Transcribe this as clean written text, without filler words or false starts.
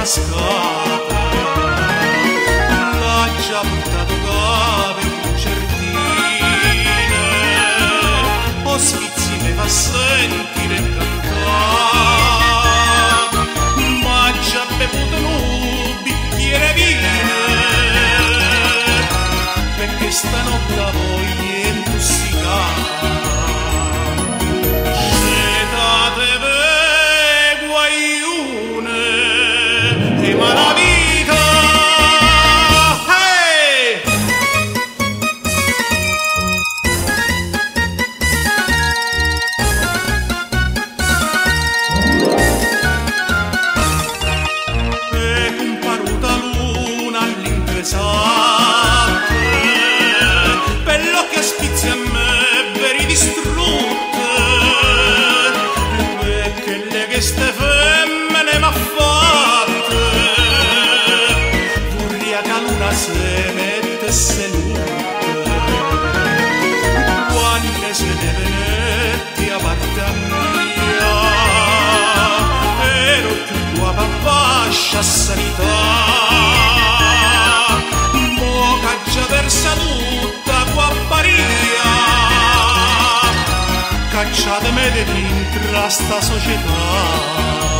cascata, l'ha già portato cave concertine, o schizzi mi fa sentire e cantare, ma già bevuto un bicchiere vino, perché stanotte la voglio intossicare. Ma la vita, hey! E comparuta luna all'impesante, per l'occhio spizia a me veri distrutte, perché le che ste femmine m'ha se mettesse nude, quando se ne venetti a parte a mia, ero più guapa bascia sanità, moca già versa tutta Guapparia, cacciatemi dentro sta società.